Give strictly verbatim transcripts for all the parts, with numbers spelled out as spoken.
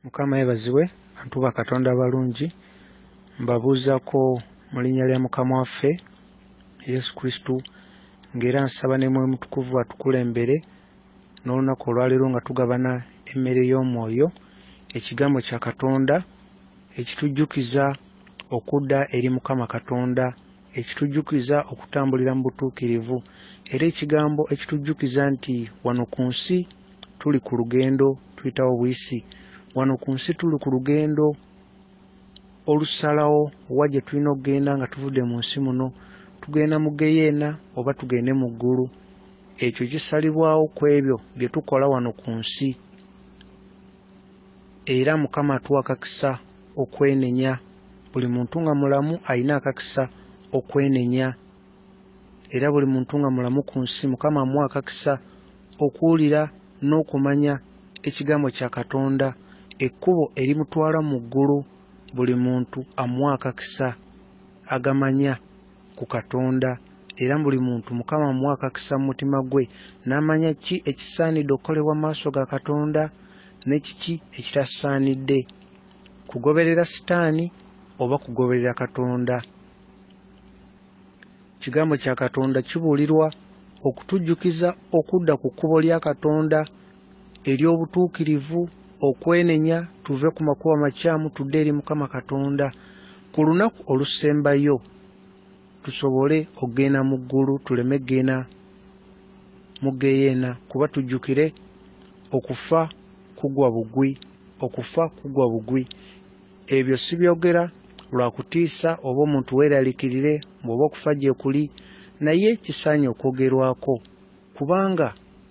Mukama yeebazibwe, bantu ba Katonda balungi. Mbabuuzako mu linnya lya Mukama waffe Yesu Kristo, ng'era nsaba ne Mwoyo Mutukuvu atukulembere n'olunaku olwaleero nga tugabana emmere y'omwoyo, ekigambo kya Katonda ekitujjukiza okudda eri Mukama Katonda, ekitujjukiza okutambulira mu butuukirivu, era ekigambo ekitujjukiza nti wano ku nsi tuli ku lugendo tuyitawo buyisi. Wano ku nsi tuli ku lugendo olusalawo wa gye tulina okugenda nga tuvudde mu nsi muno, tugenda mu geyeena oba tugende mu ggulu. Ekyo kisalibwawo ku ebyo bye tukola wano ku nsi. Era Mukama atuwa akakisa okwenenya. Buli muntu nga mulamu alina akakisa okwenenya, era buli muntu nga mulamu ku nsi Mukama amuwa akakisa okuwulira n'okumanya ekigambo kya Katonda, ekkubo erimutwala mu ggulu. Buli muntu amuwa akakisa agamanya ku Katonda, era buli muntu Mukama amuwa akakisa mu mutima gwe n'amanya ki ekisaanidde okukolebwa mu maaso ga Katonda ne kiki ekitasaanidde, kugoberera Sitaani oba kugoberera Katonda. Ekigambo kya Katonda kibuulirwa okutujjukiza okudda ku kkubo lya Katonda ery'obutuukirivu, okwenenya, tuve ku makubo amakyamu tudde eri Mukama Katonda. Ku lunaku olusembayo tusobole okugenda mu ggulu, tuleme kgenda mu geyeena, kuba tujjukire okufa kugwa bugwi, okufa kugwa bugwi. Ebyo si byogera lwa kutiisa oba omuntu weeraliikirire bw'oba okufa gye kuli, naye kisaanye okwogerwako kubanga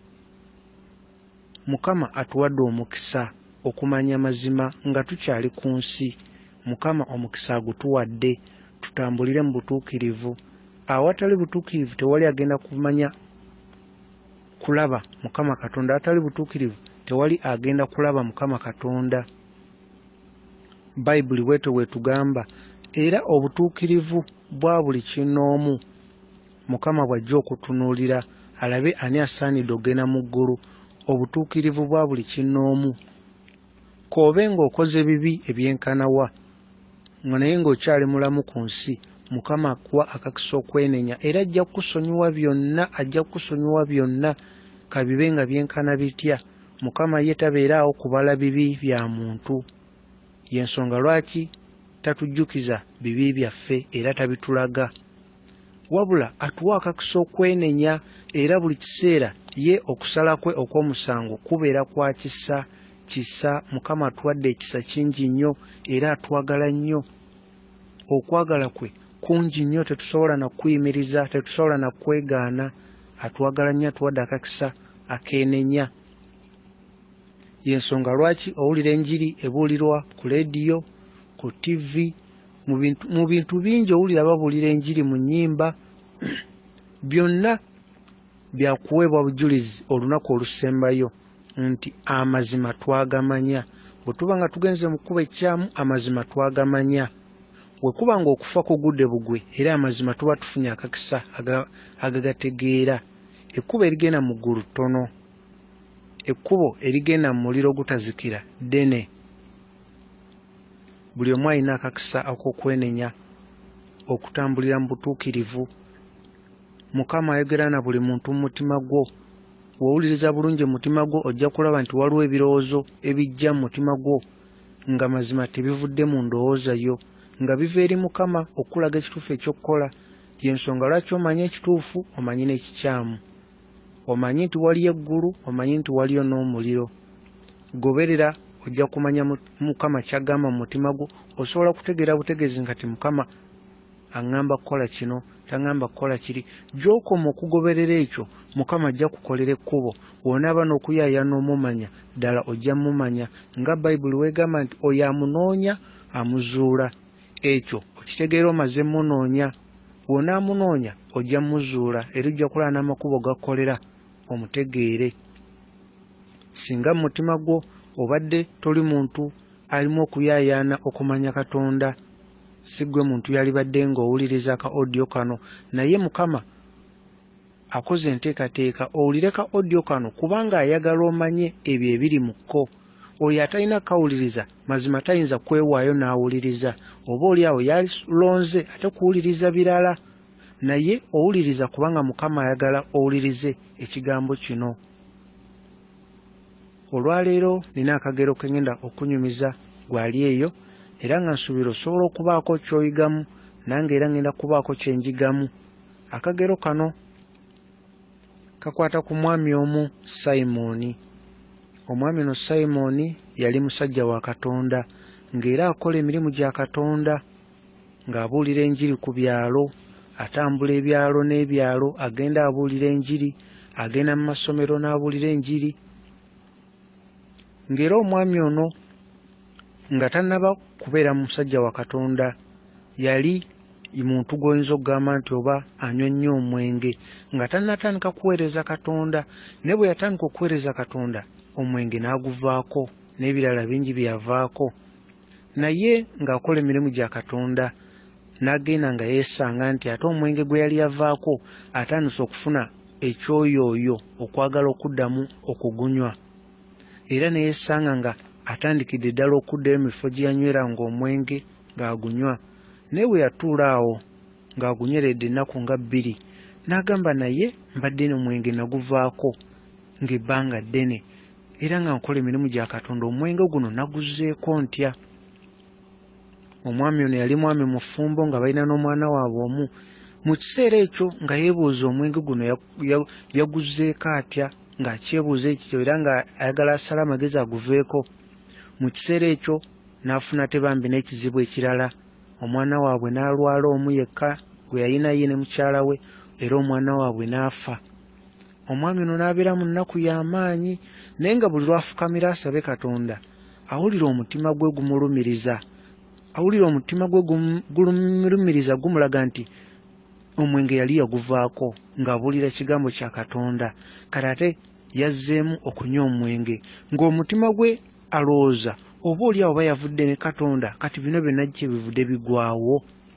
Mukama atuwadde omukisa okumanya mazima nga tukyali ku nsi. Mukama omukisa agutuwadde tutambulire mu butuukirivu. Awatali butuukirivu tewali agenda kumanya kulaba Mukama Katonda, awatali butuukirivu tewali agenda kulaba Mukama Katonda. Bayibuli bwetyo bwetugamba, era obutuukirivu bwa buli kinnoomu Mukama bw'ajja okutunuulira alabe ani asaanidde okugenda mu ggulu. Obutuukirivu bwa buli kinnoomu, k'obe ng'okoze bibi ebyenkanawa nga naye ng'okyali mulamu ku nsi, Mukama akuwa akakisa okwenenya, era ajja kukusonyiwa byonna, ajja kukusonyiwa byonna kabibe nga byenkana bitya. Mukama ye tabeeraawo kubala bibi bya muntu, y'ensonga lwaki tatujjukiza bibi byaffe era tabitulaga, wabula atuwa akakisa okwenenya, era buli kiseera ye okusala kwe okw'omusango kubeera kwa kisa kisa. Mukama atuwadde ekisa kingi nnyo era atwagala nnyo. Okwagala kwe kungi nnyo, tetusobola na kuyimiriza, tetusobola na kwegaana. Atwagala nnyo, atuwadde akakisa akeenenya. Y'ensonga lwaki owulira enjiri ebuulirwa ku leediyo, ku ttivi, mu bintu mu bintu bingi owulira babuulira enjiri mu nnyimba. Byonna byakuweebwa bujulizi olunaku olusembayo nti amazima twagamanya. Bwe tuba nga tugenze mu kkubo ekyamu, amazima twagamanya. Bwe kuba ng'okufa kugudde bugwe, era amazima tuba tufunye akakisa agagategeera. Ekkubo erigenda mu ggulu ttono, ekkubo erigenda mu muliro ogutazikira ddene. Buli omu alina akakisa ak'okwenenya, okutambulira mu butuukirivu. Mukama ayogera na buli muntu mu mutima gwo. Wowuliriza bulungi mu mutima gwo ojja kulaba nti waliwo ebirowoozo ebijja mu mutima gwo nga mazima tebivudde mu ndowooza yo, nga biva eri Mukama okulaga ekituufu eky'okukola. Y'ensonga lwaki omanye ekituufu, omanye n'ekikyamu. Omanyi nti waliyo eggulu, omanyi nti waliyo n'omuliro. Goberera ojja kumanya Mukama ky'agamba mu mutima gwo. Osobola kutegeera butegeezi nga ti Mukama aŋŋamba kukola kino, taŋŋamba kukola kiri. Gy'okoma okugoberera ekyo, Mukama ajja kukolera ekkubo. Bw'onaaba n'okuyaayaana omumanya, ddala ojja mumanya, nga Bayibuli weegamba nti oyo amunoonya amuzuula. Ekyo okitegeera omaze munoonya. Bw'onaamunoonya ojja muzuula, era ojja kulaba n'amakubo gakkolera omutegeere. Singa mu mutima gwo obadde toli muntu alimu okuyaayaana okumanya Katonda, si gwe muntu yalibadde ng'owuliriza ka audio kano, naye Mukama akoze enteekateeka owulire ka audio kano kubanga ayagala omanye ebyo ebiri mu kko. oyo atalina kawuliriza mazima tayinza kwewaayo n'awuliriza, oba oli awo yalonze ate kuwuliriza birala, naye owuliriza kubanga Mukama ayagala owulirize ekigambo kino. Olwaleero nina akagero ke ngenda okunyumiza gwali eyo, era nga nsuubira osobola okubaako ky'oyigamu, nange era ngenda kubaako kye njigamu. Akagero kano kakwata ku mwami omu Simoni. Omwami no Simoni yali musajja wa Katonda, ng'era akola emirimu gya Katonda, ng'abuulira enjiri ku byalo, atambula ebyalo n'ebyalo, agenda abuulira enjiri, agenda mu masomero n'abuulira enjiri. Ng'era omwami ono nga tannaba kubeera musajja wa Katonda, yali muntu gw'oyinza okugamba nti oba anywa nnyo omwenge, nga tannatandika kuweereza Katonda. Ne bwe yatandika okuweereza Katonda, omwenge n'aguvaako n'ebirala bingi byavaako. Naye ng'akola emirimu gya Katonda n'agenda nga yeesanga nti ate omwenge gwe yali yavaako atandise okufuna ekyoyooyo okwagala okuddamu okugunywa, era ne yeesanga nga atandikidde ddala okuddayo mu bifo gye yanyweranga omwenge ng'agunywa. Naye bwe yatuula awo ng'agunyweredde ennaku nga bbiri, n'agamba naye mbadde n'omwenge naguvaako ng'ebbanga ddene, era nga nkola emirimu gya Katonda, omwenge guno naguzeeko ntya. Omwami ono yali mwami mufumbo nga balina n'omwana waabwe omu. Mu kiseera ekyo nga yeebuuza omwenge guno yaguzeeko atya, ng'akyebuuza ekyo era nga ayagala asala amagezi aguveeko. Mu kiseera ekyo n'afuna tebambi n'ekizibu ekirala. Omwana waabwe n'alwala omu yekka gwe yalina ye ne mukyala we, era omwana waabwe n'afa. Omwami ono n'abeera mu nnaku y'amaanyi, naye nga buli lwafukamira asabe Katonda, awulira omutima gwe gumulumiriza, awulira omutima gwe gumulumiriza gumulaga nti omwenge yali yaguvaako, ng'abuulira ekigambo kya Katonda. Kati ate yazzeemu okunywa omwenge, ng'omutima gwe alowooza oba oli awo bayavudde ne Katonda, kati bino byonna gye bivudde bigwawo.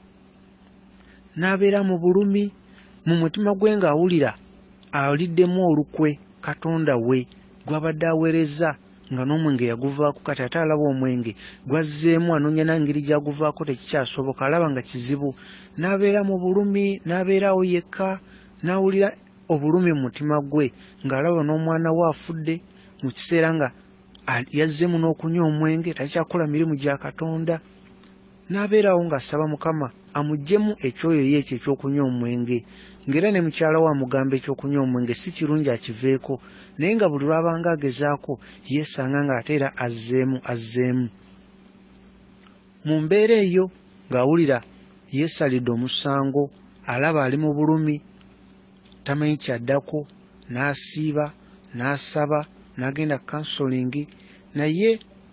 N'abeera mu bulumi mu mutima gwe ng'awulira aliddemu olukwe Katonda we gw'abadde aweereza, nga n'omwenge yaguvaako. Kati ate alaba omwenge gwazzeemu, anoonya n'engeri gy'aguvaako tekikyasoboka, alaba nga kizibu. N'abeera mu bulumi, n'abeerawo yekka, n'awulira obulumi mu mutima gwe, ng'alaba n'omwana we afudde, mu kiseera nga yazzeemu n'okunywa omwenge, takyakola mirimu gya Katonda. N'abeerawo ng'asaba Mukama amuggyemu ekyoyo ye ekyo eky'okunywa omwenge, ng'era ne mukyala we amugamba ekyokunywa omwenge si kirungi akiveeko, naye nga buli lwabanga agezaako yeesanga ng'ate era azzeemu azzeemu. Mu mbeera eyo ng'awulira yeesalidde omusango, alaba ali mu bulumi, tamanyi kyaddako, n'asiiba n'asaba n'agenda kansolingi. Naye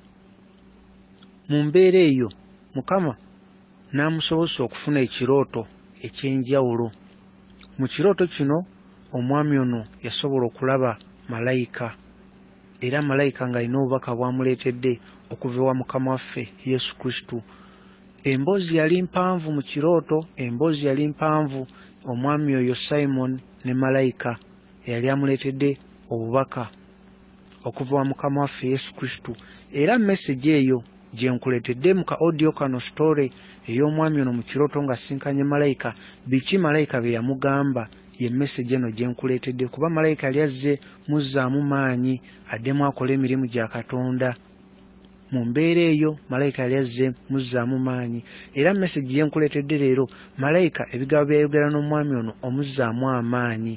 mu mbeera eyo Mukama n'amusobozesa okufuna ekirooto eky'enjawulo. Mu kirooto kino omwami ono yasobola okulaba malayika, era malayika ng'alina obubaka bw'amuleetedde okuva ewa Mukama waffe Yesu Kristo. Emboozi yali mpanvu mu kirooto, emboozi yali mpanvu. Omwami oyo Simon ne malayika eyali amuleetedde obubaka okuva wa Mukama waffe Yesu Kristo. Era message eyo gye nkuleetedde mu ka audio kano story ey'omwami ono mu kirooto ng'asinkanye malayika, biki malayika bye yamugamba, ye message eno gye nkuleetedde, kuba malayika yali azze muzzaamu maanyi addemu akola emirimu gya Katonda. Mu mbeera eyo malayika yali azze muzzaamu maanyi, era message gye nkuleetedde leero, malayika ebigambo byayogera n'omwami ono omuzzaamu amaanyi.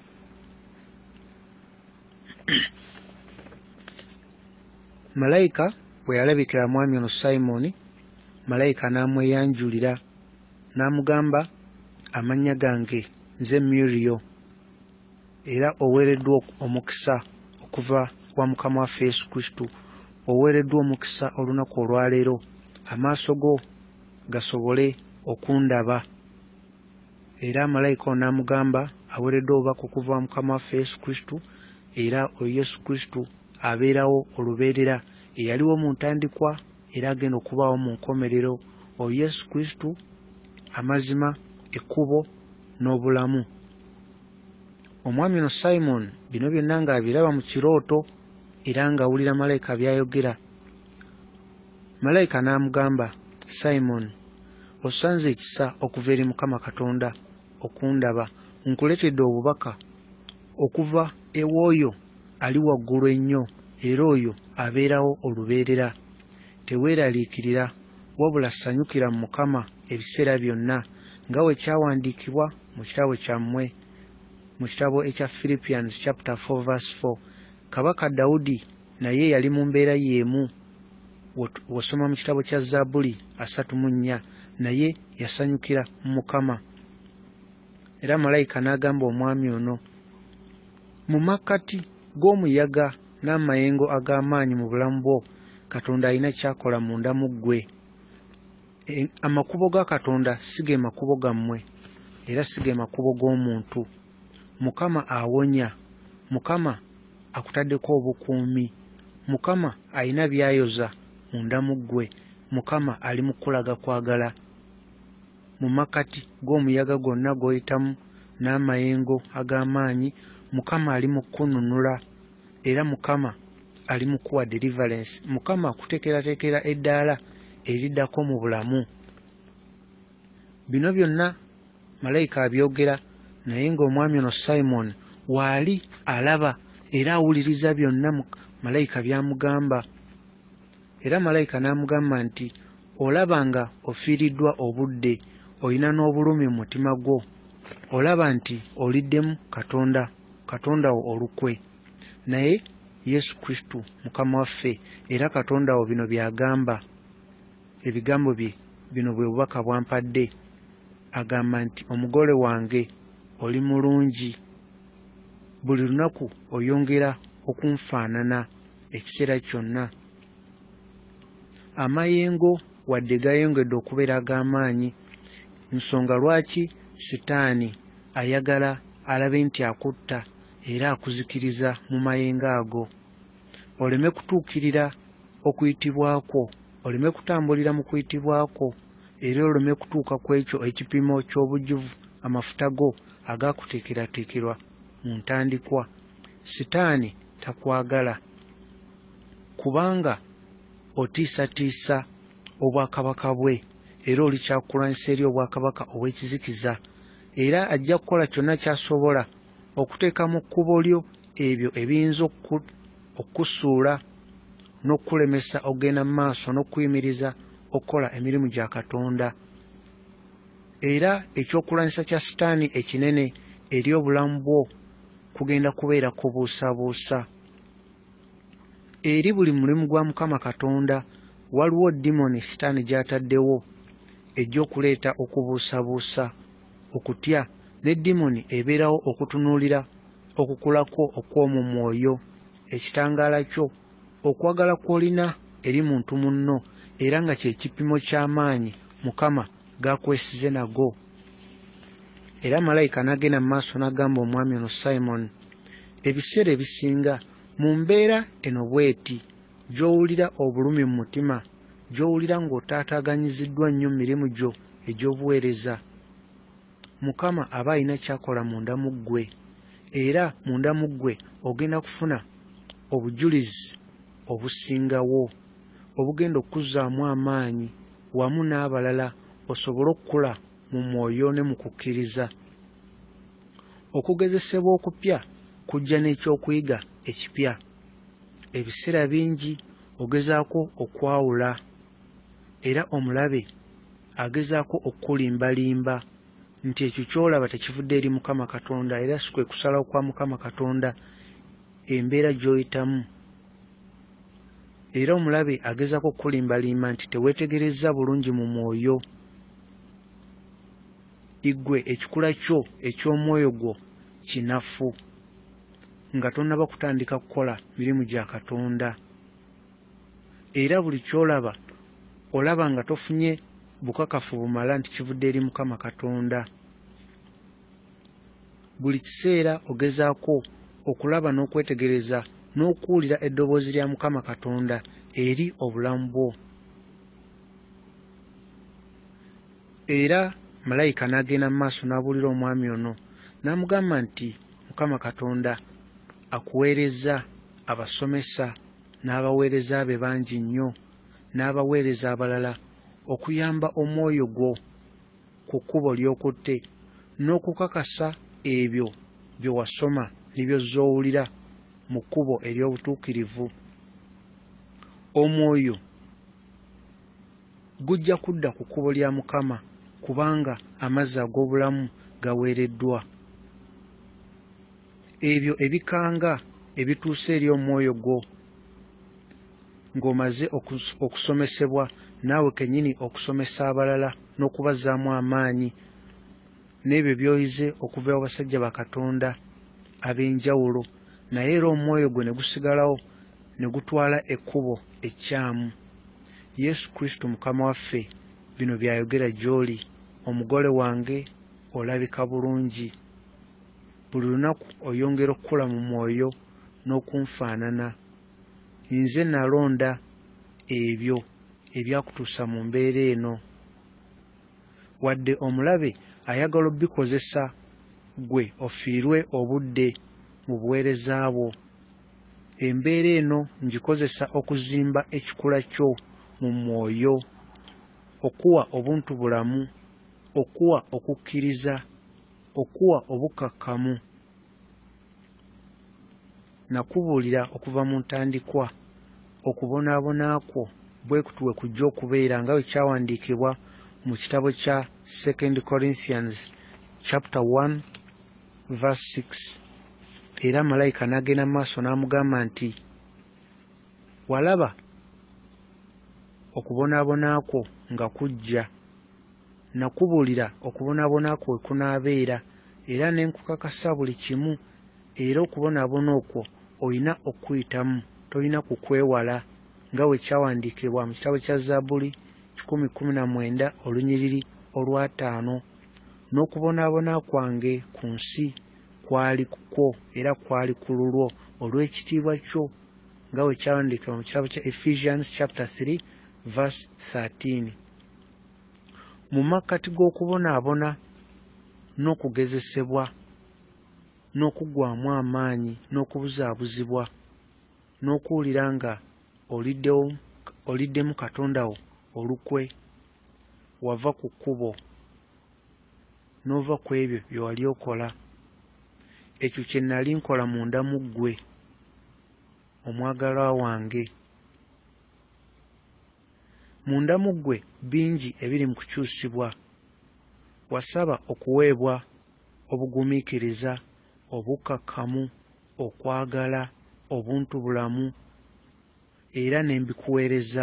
Malayika bwe yalabikira mwami ono Simon, malayika n'amweyanjulira n'amugamba, amannya gange nze Muriyo, era oweereddwa omukisa okuva wa Mukama waffe Yesu Kristo, oweereddwa omukisa olunaku olwaleero, amaaso go gasobole okundaba. Era malayika ono n'amugamba aweereddwa obubaka okuva wa Mukama waffe Yesu Kristo, era oyo Yesu Kristo abeerawo olubeerera, eyaliwo mu ntandikwa era agenda okubaawo mu nkomerero. Oyo Yesu Kristo amazima, ekkubo n'obulamu. Omwami ono Simon bino byonna ng'abiraba mu kirooto, era ng'awulira malayika by'ayogera. Malayika n'amugamba, Simon, osanze ekisa okuva eri Mukama Katonda okundaba. Nkuleetedde obubaka okuva ew'oyo ali waggulu ennyo, era oyo abeerawo olubeerera. Teweeraliikirira, wabula sanyukira mu Mukama ebiseera byonna, nga bwe kyawandiikibwa mu kitabo kyammwe, mu kitabo ekya Philippians chapter four verse four. Kabaka Dawudi naye yali mu mbeera y'emu. Wosoma mu kitabo kya Zabbuli asatu mu nnya, naye yasanyukira mu Mukama. Era malayika n'agamba omwami ono, mu makkati g'omuyaga n'amayengo ag'amaanyi mu bulamu bwo, Katonda alina kyakola munda mu ggwe. E, amakubo ga Katonda si ge makubo gammwe, era si ge makubo g'omuntu. Mukama awonya, Mukama akutaddeko obukuumi, Mukama alina byayoza munda mu ggwe, Mukama ali mu kulaga kwagala. Mu makkati g'omuyaga gwonna gw'oyitamu n'amayengo ag'amaanyi, Mukama ali mu kununula, era Mukama ali mu kuwa deliverance. Mukama akuteekerateekera eddaala eriddako mu bulamu. Bino byonna malayika abyogera, naye ng'omwami ono Simon waali alaba era awuliriza byonna malayika by'amugamba. Era malayika n'amugamba nti, olaba nga ofiiriddwa obudde, olina n'obulumi mu mutima gwo, olaba nti oliddemu Katonda, Katonda wo olukwe. Naye Yesu Kristo Mukama waffe, era Katonda wo bino by'agamba, ebigambo bye bino bwe bubaka bwampadde. Agamba nti, omugole wange oli mulungi, buli lunaku oyongera okunfaanana ekiseera kyonna. Amayengo wadde gayongedde okubeera ag'amaanyi, nsonga lwaki Sitaani ayagala alabe nti akutta era akuzikiriza mu mayengo ago, oleme kutuukirira okuyitibwako, oleme kutambulira mu kuyitibwako, era oleme kutuuka ku ekyo ekipimo ky'obujjuvu amafuta go agaakuteekerateekerwa mu ntandikwa. Sitaani takwagala, kubanga otiisatiisa obwakabaka bwe, era oli kyakulwanyisa eri obwakabaka obw'ekizikiza, era ajja kukola kyonna ky'asobola okuteeka mu kkubo lyo ebyo ebiyinza okusuula n'okulemesa okugenda mu maaso n'okuyimiriza okukola emirimu gya Katonda. Era ekyokulwanyisa kya Sitaani ekinene eri obulamu bwo kugenda kubeera kubuusabuusa. Eri buli mulimu gwa Mukama Katonda waliwo dimoni Sitaani gy'ataddewo ejja okuleeta okubuusabuusa, okutya, ne dimoni ebeerawo okutunuulira okukulako okw'omu mwoyo, ekitangaala kyo, okwagala kw'olina eri muntu munno, era nga kye kipimo ky'amaanyi Mukama g'akwesize nago. Era malayika n'agenda mu maaso n'agamba omwami ono Simon, ebiseera ebisinga mu mbeera eno bweti gy'owulira obulumi mu mutima, gy'owulira ng'otaataaganyiziddwa nnyo mirimu gyo egy'obuweereza, Mukama aba alina kyakola munda mu ggwe, era munda mu ggwe ogenda kufuna obujulizi obusingawo obugenda okuzzaamu amaanyi wamu n'abalala osobole okukula mu mwoyo ne mu kukkiriza. Okugezesebwa okupya kujja n'ekyokuyiga ekipya. Ebiseera bingi ogezaako okwawula, era omulabe agezaako okulimbalimba nti ekyo ky'olaba tekivudde eri Mukama Katonda, era si kwe kusalawo kwa Mukama Katonda embeera gy'oyitamu. Era omulabe agezaako okulimbalimba nti teweetegerezza bulungi mu mwoyo. Igwe ekikula kyo eky'omwoyo gwo kinafu, nga tonnaba kutandika kukola mirimu gya Katonda. Era buli ky'olaba olaba nga tofunye bukakafu bumala nti kivudde eri Mukama Katonda. Buli kiseera ogezaako okulaba n'okwetegereza n'okuwulira eddoboozi lya Mukama Katonda eri obulamu bwo. Era malayika n'agenda mu maaso n'abuulira omwami ono n'amugamba nti Mukama Katonda akuweereza abasomesa n'abaweereza be bangi nnyo n'abaweereza abalala okuyamba omwoyo gwo ku kkubo ly'okutte n'okukakasa ebyo bye wasoma n'eby'ozoowulira mu kkubo ery'obutuukirivu. Omwoyo gujja kudda ku kkubo lya Mukama kubanga amazzi ag'obulamu gaweereddwa. Ebyo ebikanga ebituuse eri omwoyo gwo ng'omaze okusomesebwa naawe kennyini okusomesa abalala n'okubazaamu amaanyi n'ebyo by'oyize okuva eri basajja ba Katonda ab'enjawulo, naye era omwoyo gwe ne gusigalawo ne gutwala ekkubo ekyamu. Yesu Kristo Mukama waffe bino by'ayogera gy'oli: omugole wange olabika bulungi, buli lunaku oyongera okukula mu mwoyo n'okunfaanana. Nze nalonda ebyo ebyakutuusa mu mbeera eno. Wadde omulabe ayagala obbikozesa gwe ofiirwe obudde mu buweereza bwo, embeera eno ngikozesa okuzimba ekikula kyo mu mwoyo, okuwa obuntu bulamu, okuwa okukkiriza, okuwa obukakkamu. Nakubuulira okuva mu ntandikwa okubonaabona kwo bwe kutuwe kujja okubeera nga bwe kyawandiikibwa mu kitabo kya Second Corinthians chapter one verse six. Era malayika n'agenda mu maaso n'amugamba nti, walaba okubonaabona kwo nga kujja. Nakubuulira okubonaabona kwo we kunaabeera, era ne nkukakasa buli kimu, era okubonaabona okwo olina okuyitamu, tolina kukwewala, nga bwe kyawandiikibwa mu kitabo kya Zabbuli kikumi kkumi na mwenda olunyiriri olwataano. N'okubonaabona kwange ku nsi kwali kukwo era kwali ku lulwo olw'ekitiibwa kyo, nga bwe kyawandiikibwa mu kitabo kya Ephesians chapter three verse thirteen. Mu makkati g'okubonaabona n'okugezesebwa n'okuggwaamu amaanyi n'okubuzaabuzibwa n'okuwulira nga oliddewo oliddemu Katonda wo olukwe, wava ku kkubo n'ova ku ebyo bye wali okola. Ekyo kye nnali nkola munda mu ggwe, omwagalwa wange. Munda mu ggwe bingi ebiri mu kukyusibwa. Wasaba okuweebwa obugumiikiriza, obukakkamu, okwagala, obuntu bulamu, era ne mbikuweereza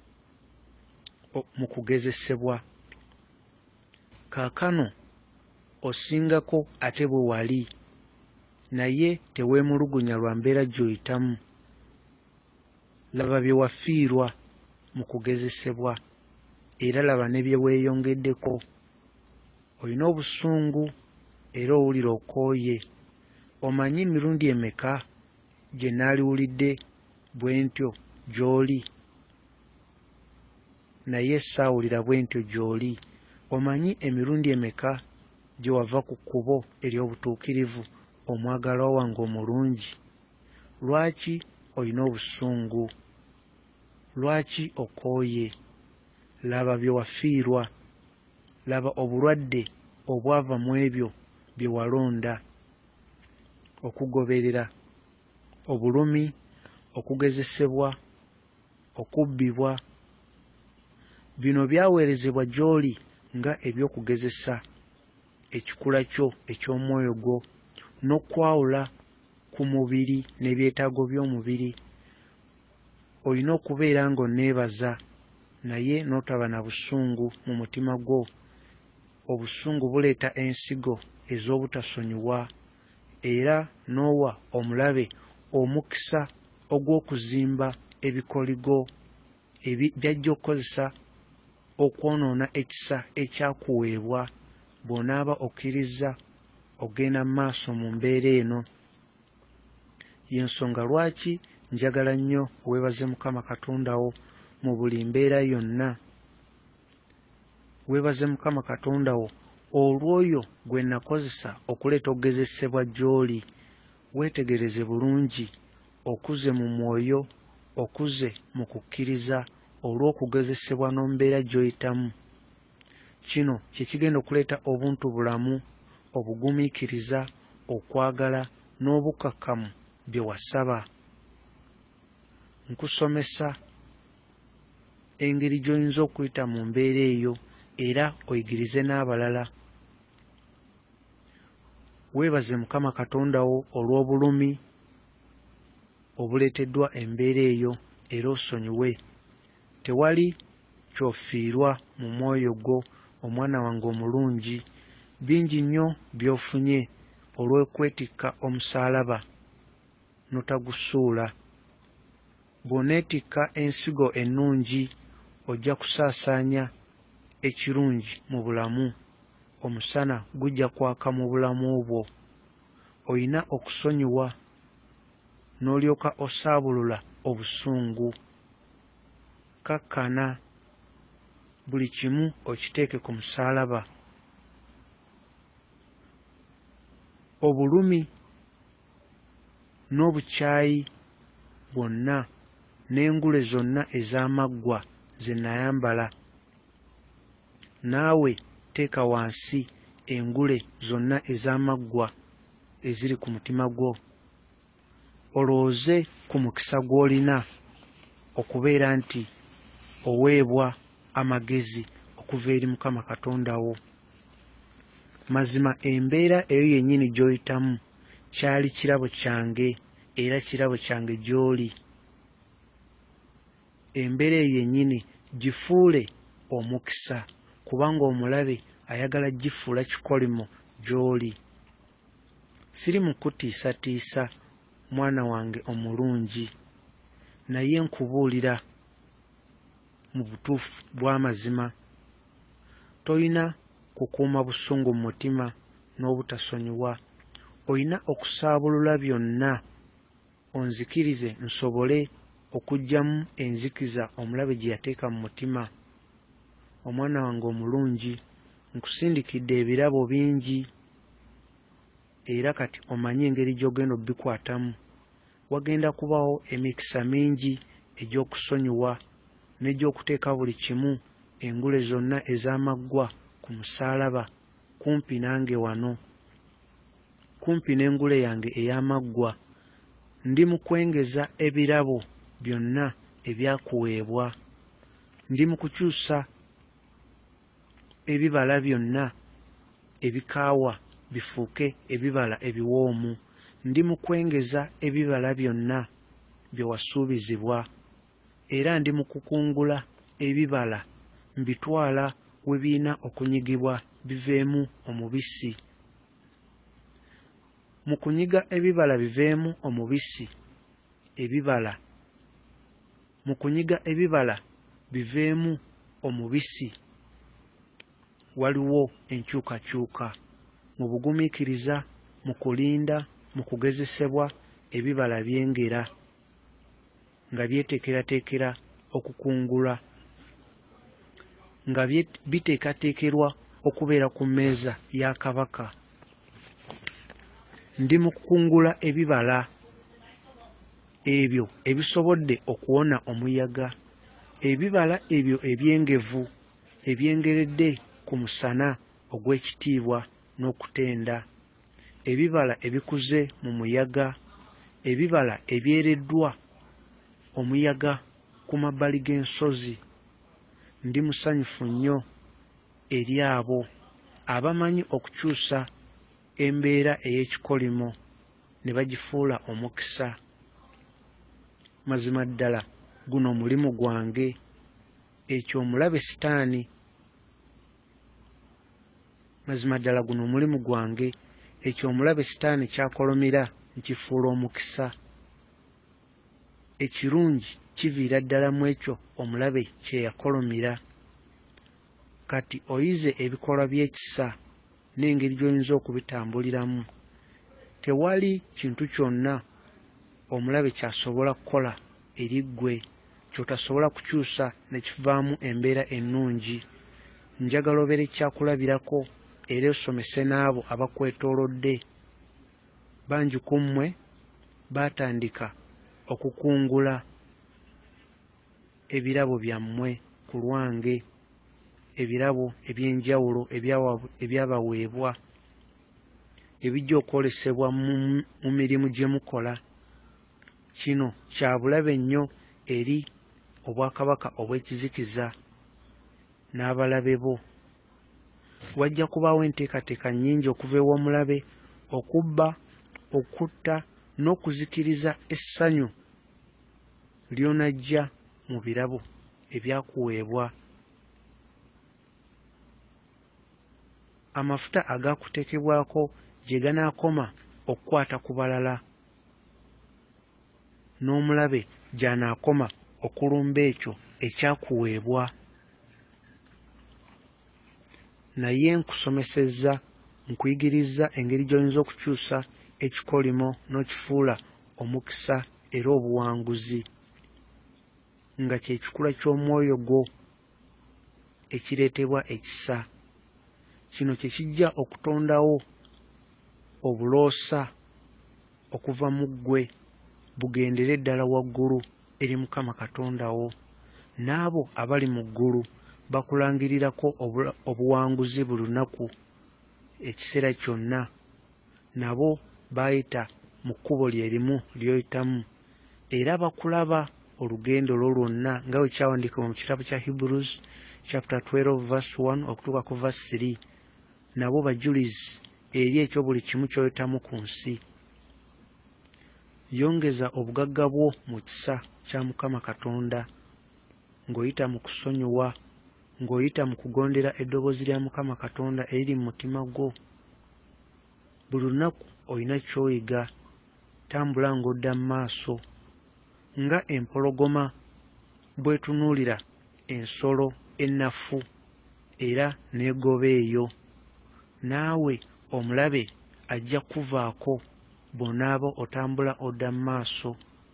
mu kugezesebwa. Kaakano osingako ate bwe wali, naye teweemulugunya lwa mbeera gy'oyitamu. Laba bye wafiirwa mu kugezesebwa, era laba ne bye weeyongeddeko. Olina obusungu era owulira okooye. Omanyi emirundi emeka gye naaliwulidde bwe ntyo gy'oli, naye saawulira bwe ntyo gy'oli? Omanyi emirundi emeka gye wava ku kkubo ery'obutuukirivu, omwagalwa wange omulungi? Lwaki olina obusungu? Lwaki okooye? Laba bye wafiirwa, laba obulwadde obwava mu ebyo bye walonda: okugoberera, obulumi, okugezesebwa, okubbibwa. Bino byaweerezebwa gy'oli nga eby'okugezesa ekikula kyo eky'omwoyo gwo, n'okwawula ku mubiri n'ebyetaago by'omubiri. Olina okubeera ng'onneebaza naye n'otaba na busungu mu mutima gwo. Obusungu buleeta ensigo ez'obutasonyiwa, era n'owa omulabe omukisa ogw'okuzimba ebikoligo by'ajja okukozesa okwonoona ekisa ekyakuweebwa bw'onaaba okkiriza ogenda mu maaso mu mbeera eno. Y'ensonga lwaki njagala nnyo weebaze Mukama Katonda wo mu buli mbeera yonna. Weebaze Mukama Katonda wo olw'oyo gwe nakozesa okuleeta okugezesebwa gy'oli. Weetegereze bulungi okuze mu mwoyo, okuze mu kukkiriza olw'okugezesebwa n'ombeera gy'oyitamu. Kino kye kigenda okuleeta obuntu bulamu, obugumiikiriza, okwagala n'obukakkamu bye wasaba. Nkusomesa engeri gy'oyinza okuyita mu mbeera eyo era oyigirize n'abalala. Weebaze Mukama Katonda wo olw'obulumi obuleeteddwa embeera eyo era osonyiwe. Tewali ky'ofiirwa mu mwoyo gwo, omwana wange omulungi. Bingi nnyo by'ofunye olw'okwetikka omusaalaba n'otagusuula. Bw'oneetikka ensigo ennungi ojja kusaasaanya ekirungi mu bulamu. Omusana gujja kwaka mu bulamu bwo. Oyina okusonyiwa n'olyoka osaabulula obusungu. Kakkana buli kimu okiteeke ku musaalaba. Obulumi n'obukyayi bwonna n'engule zonna ez'amaggwa ze nayambala, naawe teeka wansi engule zonna ez'amaggwa eziri ku mutima gwo. Olowooze ku mukisa gw'olina okubeera nti oweebwa amagezi okuva eri Mukama Katonda wo. Mazima embeera eyo yennyini gy'oyitamu kyali kirabo kyange era kirabo kyange gy'oli. Embeera eyo yennyini gifuule omukisa, kubanga omulabe ayagala gifuula kikolimo gy'oli. Siri mu kutiisatiisa mwana wange omulungi, naye nkubuulira mu butuufu bw'amazima. Toyina kukuuma busungu mu mutima n'obutasonyiwa. Oyina okusaabulula byonna onzikirize nsobole okuggyamu enzikiza omulabe gye yateeka mu mutima. Omwana wange omulungi, nkusindikidde ebirabo bingi era kati omanye engeri gy'ogenda obbikwatamu. Wagenda kubawo emikisa mingi egy'okusonyiwa n'egy'okuteeka buli kimu, engule zonna ez'amaggwa ku musaalaba kumpi nange wano, kumpi n'engule yange ey'amaggwa. Ndi mu kwengeza ebirabo byonna ebyakuweebwa. Ndi mu kukyusa ebibala byonna ebikaawa bifuuke ebibala ebiwoomu. Ndi mu kwengeza ebibala byonna bye wasuubizibwa, era ndi mu kukungula ebibala mbitwala we biina okunyigibwa biveemu omubisi. Mu kunyiga ebibala biveemu omubisi, ebibala mu kunyiga ebibala biveemu omubisi waliwo enkyukakyuka. Mu bugumiikiriza, mu kulinda, mu kugezesebwa, ebibala byengera nga byeteekerateekera okukungula, nga biteekateekerwa okubeera ku mmeeza ya Kabaka. Ndi mu kukungula ebibala ebyo ebisobodde okuwona omuyaga, ebibala ebyo ebyengevu ebyengeredde ku musana ogw'ekitiibwa n'okutenda, ebibala ebikuze mu muyaga, ebibala ebyereddwa omuyaga ku mabbali g'ensozi. Ndi musanyufu nnyo eri abo abamanyi okukyusa embeera ey'ekikolimo ne bagifuula omukisa. Mazima ddala guno omulimu gwange, ekyo omulabe sitaani. Mazima ddala guno omulimu gwange, ekyo omulabe sitaani kyakolomera nkifuula omukisa. Ekirungi kiviira ddala mu ekyo omulabe kye yakolomera. Kati oyize ebikolwa by'ekisa n'engeri gy'oyinza okubitambuliramu. Tewali kintu kyonna omulabe ky'asobola kukola eri ggwe ky'otasobola kukyusa ne kivaamu embeera ennungi. Njagala obeere kyakulabirako era osomese n'abo abakwetoolodde. Bangi ku mmwe baatandika okukungula ebirabo byammwe ku lwange, ebirabo eby'enjawulo ebyabaweebwa ebijja okwolesebwa mu mirimu gye mukola. Kino kya bulabe nnyo eri Obwakabaka obw'Ekizikiza n'abalabe bo. Wajja kubaawo enteekateeka nnyingi okuva ew'omulabe okubba, okutta n'okuzikiriza essanyu ly'onajja mu birabo ebyakuweebwa. Amafuta agaakuteekebwako gye ganaakoma okukwata ku balala, n'omulabe gy'anaakoma okulumba ekyo ekyakuweebwa. Naye nkusomesezza, nkuyigirizza engeri gy'oyinza okukyusa ekikolimo n'okifuula omukisa era obuwanguzi, nga kye kikula ky'omwoyo gwo ekireetebwa ekisa. Kino kye kijja okutondawo obuloosa okuva mu ggwe bugendere ddala waggulu eri Mukama Katonda wo. N'abo abali mu ggulu bakulangirirako obuwanguzi buli lunaku ekiseera kyonna. Nabo bayita mu kkubo lye limu ly'oyitamu era bakulaba olugendo lwo lwonna nga bwe kyawandiikibwa mu kitabo kya Hebrews chapter twelve verse one okutuuka ku verse three. Nabo bajulizi eri ekyo buli kimu ky'oyitamu ku nsi. Yongeza obugagga bwo mu kisa kya Mukama Katonda ng'oyita mu kusonyiwa, ng'oyita mu kugondera eddoboozi lya Mukama Katonda eriri mu mutima gwo. Buli lunaku olina ky'oyiga. Tambula ng'odda mu maaso nga empologoma bw'etunuulira ensolo ennafu era n'egoba eyo. Naawe omulabe ajja kuvaako bw'onaaba otambula odda mu maaso.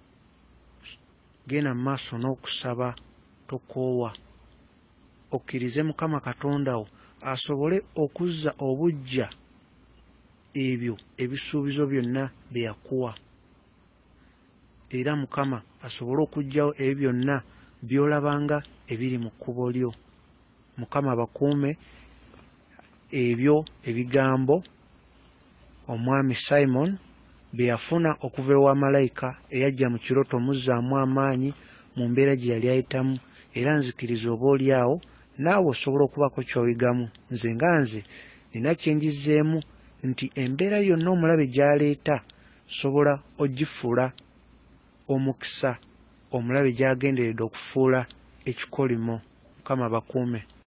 Genda mu maaso n'okusaba, tokoowa. Okkirize Mukama Katonda wo asobole okuzza obuggya ebyo ebisuubizo byonna bye yakuwa, era Mukama asobole okuggyawo ebyo byonna by'olabanga ebiri mu kkubo lyo. Mukama bakuume ebyo ebigambo omwami Simon bye yafuna okuva ewa malayika eyajja mu kirooto muzzaamu amaanyi mu mbeera gye yali ayitamu, era nzikiriza oba oli awo naawe osobola okubaako ky'oyigamu. Nze nga nze nina kye njizeemu nti embeera yonna omulabe gy'aleeta sobola ogifuula omukisa, omulabe gy'agenderedde okufuula ekikolimo. Mukama bakuume.